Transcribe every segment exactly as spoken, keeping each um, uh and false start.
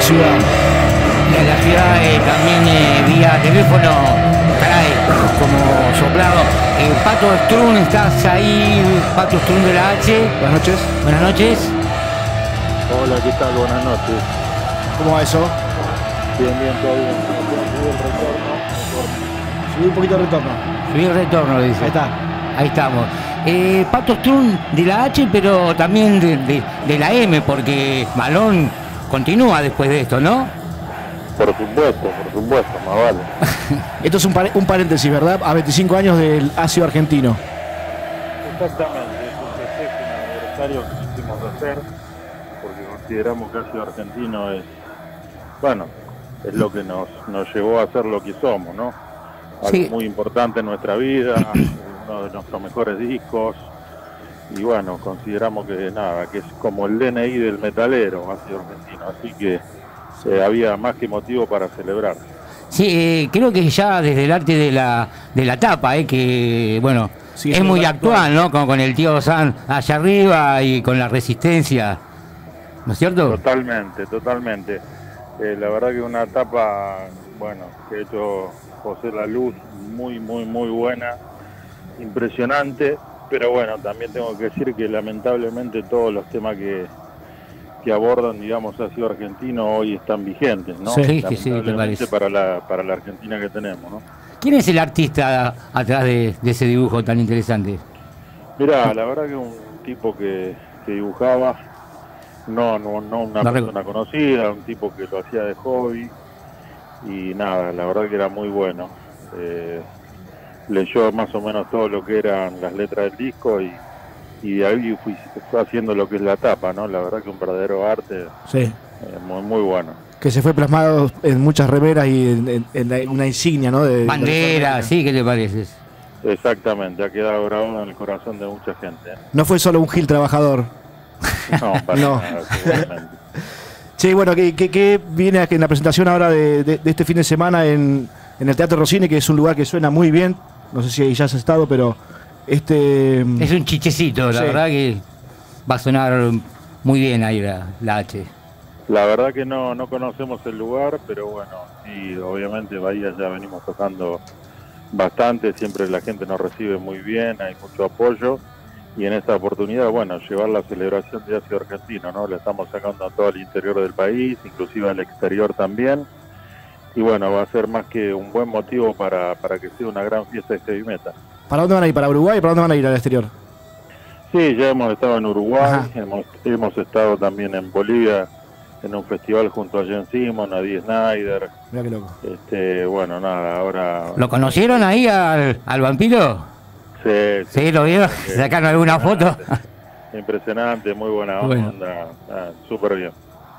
ciudad. Y a la ciudad eh, también eh, vía teléfono, caray, como soplado. Eh, Pato Strun, ¿estás ahí? Pato Strun de la H. Buenas noches. Buenas noches. Hola, ¿qué tal? Buenas noches. ¿Cómo va eso? Bien, bien, todo bien. Subí el retorno. Subí un poquito de retorno. Subí el retorno, le dice. Ahí está. Ahí estamos. Eh, Pato Strun de la H, pero también de, de, de la M, porque Malón continúa después de esto, ¿no? Por supuesto, por supuesto, más vale. Esto es un, par un paréntesis, ¿verdad? A veinticinco años del ácido argentino. Exactamente, es un festejo, un aniversario que quisimos hacer, porque consideramos que ácido argentino es, bueno, es lo que nos, nos llevó a ser lo que somos, ¿no? Algo Sí. muy importante en nuestra vida, uno de nuestros mejores discos, y bueno, consideramos que nada, que es como el D N I del metalero, ácido argentino, así que eh, había más que motivo para celebrar. Sí, eh, creo que ya desde el arte de la, de la tapa, eh, que bueno, Sí, es es muy verdad, actual, ¿no? Con, con el tío San allá arriba y con la resistencia, ¿no es cierto? Totalmente, totalmente. Eh, la verdad que una etapa, bueno, que ha hecho José La Luz, muy, muy, muy buena, impresionante, pero bueno, también tengo que decir que lamentablemente todos los temas que, que abordan, digamos, ácido argentino hoy están vigentes, ¿no? Sí, sí, sí, me Lamentablemente parece. para la, para la Argentina que tenemos, ¿no? ¿Quién es el artista atrás de, de ese dibujo tan interesante? Mirá, la verdad que un tipo que, que dibujaba, no, no, no una No persona conocida, un tipo que lo hacía de hobby y nada, la verdad que era muy bueno. Eh, leyó más o menos todo lo que eran las letras del disco y, y de ahí fui, fue haciendo lo que es la tapa, ¿no? La verdad que un verdadero arte, Sí. eh, muy, muy bueno. Que se fue plasmado en muchas remeras y en, en, en la- una insignia, ¿no? De, Bandera, de- sí, ¿qué te parece? Exactamente, ha quedado grabado en el corazón de mucha gente. No fue solo un Gil trabajador. No, para No. nada, seguramente. Sí, bueno, ¿qué, qué, qué viene en la presentación ahora de, de- de este fin de semana en, en el Teatro Rossini, que es un lugar que suena muy bien? No sé si ahí ya has estado, pero este... Es un chichecito, la Sí. verdad que va a sonar muy bien ahí la, la H. La verdad que no, no conocemos el lugar, pero bueno, sí, obviamente Bahía ya venimos tocando bastante, siempre la gente nos recibe muy bien, hay mucho apoyo y en esta oportunidad, bueno, llevar la celebración de ácido argentino, ¿no? La estamos sacando a todo el interior del país, inclusive al exterior también, y bueno, va a ser más que un buen motivo para, para que sea una gran fiesta de heavy metal. ¿Para dónde van a ir? ¿Para Uruguay y para dónde van a ir al exterior? Sí, ya hemos estado en Uruguay, Ajá. hemos, hemos estado también en Bolivia en un festival junto a Jen Simon, a Dee Snyder. Mira qué loco. Este, bueno, nada, ahora... ¿Lo conocieron ahí al, al vampiro? Sí, sí, Sí, lo vieron. sí, ¿Sacaron alguna foto? impresionante, impresionante, muy buena Bueno. onda, ah, súper bien.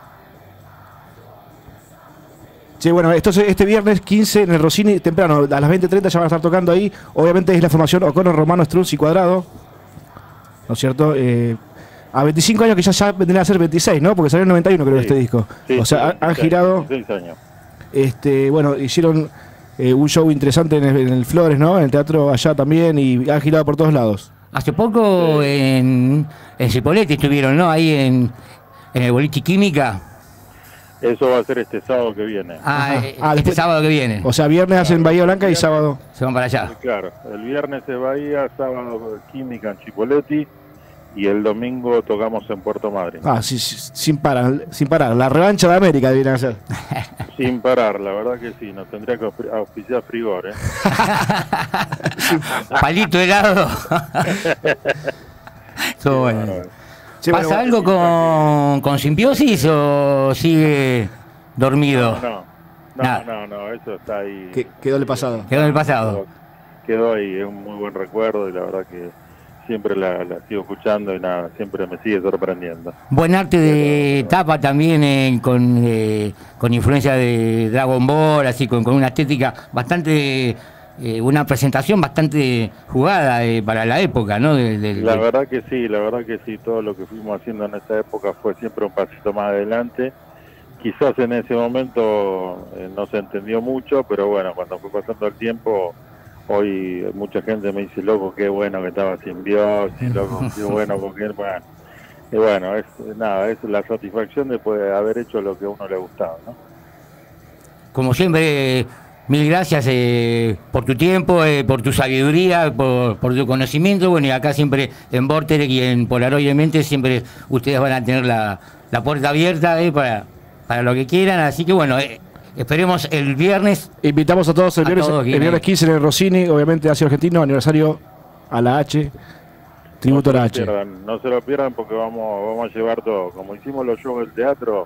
Sí, bueno, esto es este viernes quince en el Rossini, temprano, a las veinte treinta ya van a estar tocando ahí. Obviamente es la formación O'Connor, Romano, Strunz y Cuadrado. ¿No es cierto? Eh, a veinticinco años que ya, ya vendrían a ser veintiséis, ¿no? Porque salió en noventa y uno creo Sí. este disco. Sí, o sea, sí, han- han veintiséis, girado, veintiséis años. este, bueno, hicieron eh, un show interesante en el, en el Flores, ¿no? En el teatro allá también y han girado por todos lados. Hace poco en, en Cipolletti estuvieron, ¿no? Ahí en, en el boliche Química. Eso va a ser este sábado que viene. Ah, Ajá. eh, Ah, este después- sábado que viene. O sea, viernes hacen Bahía Blanca y sábado. Se van para allá. Sí, claro, el viernes de Bahía, sábado Química en Chipolletti y el domingo tocamos en Puerto Madryn. Ah, sí, sí, sin parar, sin parar. La revancha de América viene a ser. Sin parar, la verdad que sí, nos tendría que auspri- auspiciar Frigor, ¿eh? Palito helado. Todo bueno. Bueno, Sí, ¿Pasa bueno, algo con, con Simbiosis o sigue dormido? No, no, no, Nada. no, no, eso está ahí. que- quedó el pasado. Quedó en el pasado. Quedó ahí, es un muy buen recuerdo y la verdad que siempre la, la sigo escuchando y nada, siempre me sigue sorprendiendo. Buen arte de tapa también eh, con, eh, con influencia de Dragon Ball, así con, con una estética bastante, eh, una presentación bastante jugada eh, para la época, ¿no? De- de- La de- verdad que sí, la verdad que sí, todo lo que fuimos haciendo en esa época fue siempre un pasito más adelante. Quizás en ese momento eh, no se entendió mucho, pero bueno, cuando fue pasando el tiempo, hoy mucha gente me dice, loco, qué bueno que estaba Simbiosis, loco, qué bueno, porque bueno, y bueno, es nada, es la satisfacción de poder haber hecho lo que a uno le gustaba, ¿no? Como siempre, mil gracias eh, por tu tiempo, eh, por tu sabiduría, por, por tu conocimiento. Bueno, y acá siempre en Vorterix y en Polaroid de Mente siempre ustedes van a tener la, la puerta abierta eh, para, para lo que quieran. Así que bueno, eh, esperemos el viernes. Invitamos a todos el A viernes, todos, el viernes quince en el Rossini, obviamente Ácido Argentino, aniversario a la H, tributo a la No se H. lo pierdan, no se lo pierdan porque vamos, vamos a llevar todo, como hicimos los shows del teatro,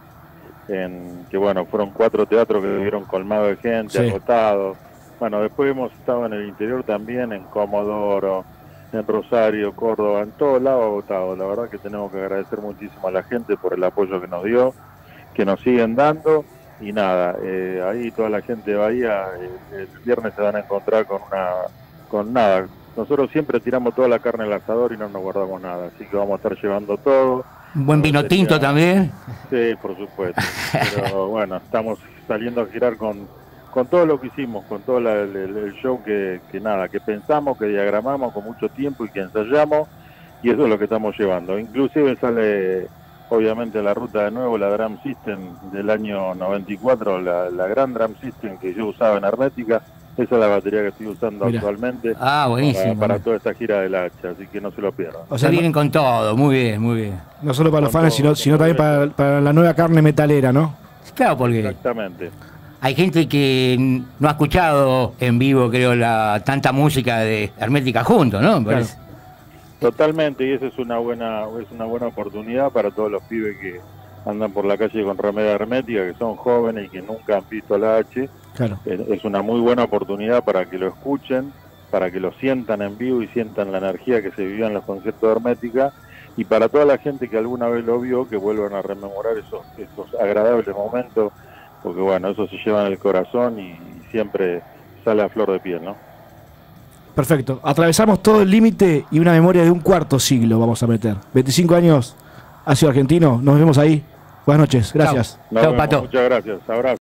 en que bueno, fueron cuatro teatros que vieron colmado de gente, Sí. agotados. Bueno, después hemos estado en el interior también, en Comodoro, en Rosario, Córdoba, en todos lados agotados. La verdad que tenemos que agradecer muchísimo a la gente por el apoyo que nos dio, que nos siguen dando. Y nada, eh, ahí toda la gente de Bahía, eh, el viernes se van a encontrar con una, con nada. Nosotros siempre tiramos toda la carne al asador y no nos guardamos nada, así que vamos a estar llevando todo. Un buen vino Sería- tinto también. Sí, por supuesto. Pero bueno, estamos saliendo a girar con, con todo lo que hicimos, con todo la- el, el- el show que, que nada, que pensamos, que diagramamos con mucho tiempo y que ensayamos, y eso es lo que estamos llevando. Inclusive sale, obviamente, la ruta de nuevo, la Drum System del año noventa y cuatro, la, la gran Drum System que yo usaba en Hermética. Esa es la batería que estoy usando Mira. actualmente Ah, buenísimo. para, para toda esta gira del hacha, así que no se lo pierdan. O Se sea, no, vienen con todo, muy bien, muy bien. no solo para los con fans, todo, sino, con sino todo también para, eso. para la nueva carne metalera, ¿no? Claro, porque Exactamente. hay gente que no ha escuchado en vivo, creo, la tanta música de Hermética juntos, ¿no? Me parece. Totalmente, y esa es una buena es una buena oportunidad para todos los pibes que andan por la calle con remera hermética, que son jóvenes y que nunca han visto la H. Claro. Es es una muy buena oportunidad para que lo escuchen, para que lo sientan en vivo y sientan la energía que se vivió en los conciertos de Hermética, y para toda la gente que alguna vez lo vio, que vuelvan a rememorar esos, esos agradables momentos, porque bueno, eso se lleva en el corazón y, y siempre sale a flor de piel, ¿no? Perfecto. Atravesamos todo el límite y una memoria de un cuarto siglo vamos a meter. veinticinco años, Ácido Argentino. Nos vemos ahí. Buenas noches. Gracias. Nos Chao, vemos. Pato. Muchas gracias. Abrazo.